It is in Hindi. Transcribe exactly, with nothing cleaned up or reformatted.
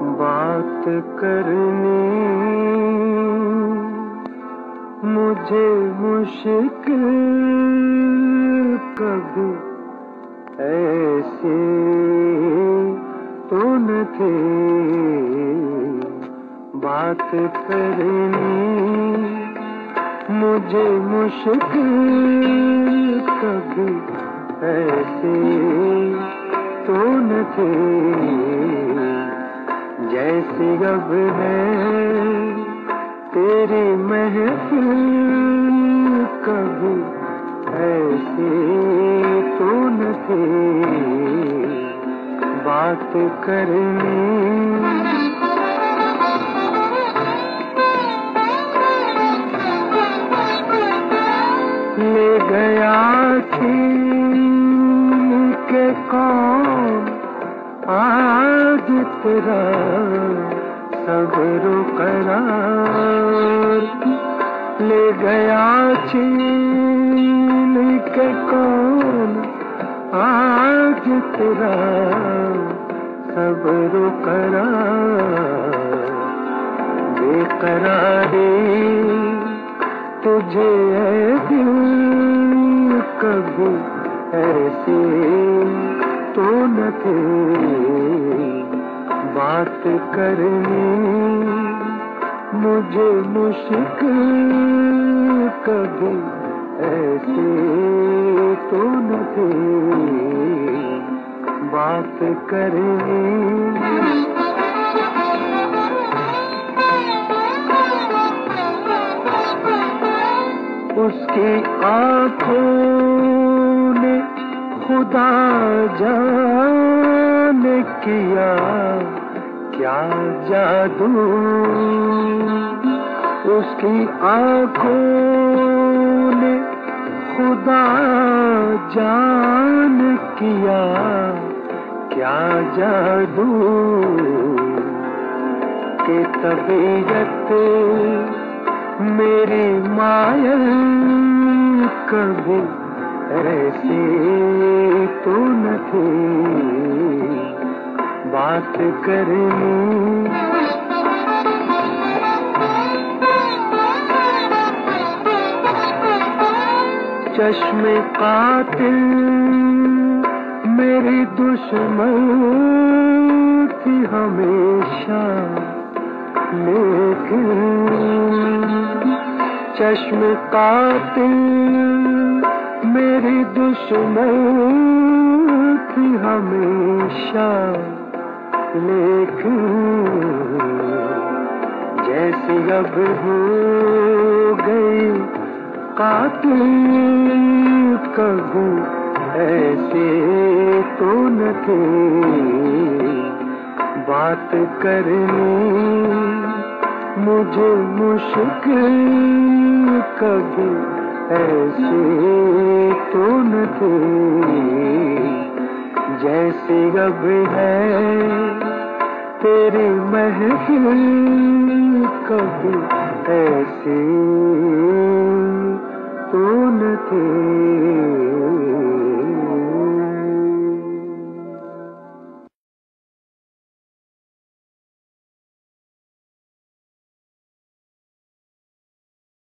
बात करनी मुझे मुश्किल कभी ऐसी तो न थी। बात करनी मुझे मुश्किल कभी ऐसी तो न थी। जैसी अब है तेरी महफिल कभी ऐसी तो न थी। बात करनी ले गया छीन के कौन आज तेरा सब्र करार। ले गया छीन के कौन आज तेरा सब्र करार। बेकरारी तुझे है दिल कभी ऐसी तो न थी। बात करनी मुझे मुश्किल कभी ऐसी तो न थी। बात करनी उसकी आँखों ने खुदा जाने किया क्या जादू। उसकी आँखों ने खुदा जान किया क्या जादू। के तबीयत मेरी मायल कभी ऐसी तो न थी। बात करनी चश्मे कातिल मेरी दुश्मन थी हमेशा। लेकिन चश्मे कातिल मेरी दुश्मन थी हमेशा। लेकिन जैसी अब हो गई कातिल कभी ऐसे तो न थे। बात करनी मुझे मुश्किल कभी ऐसे तो न थी। जैसी अब है तेरी महफिल कभी ऐसी तो न थी।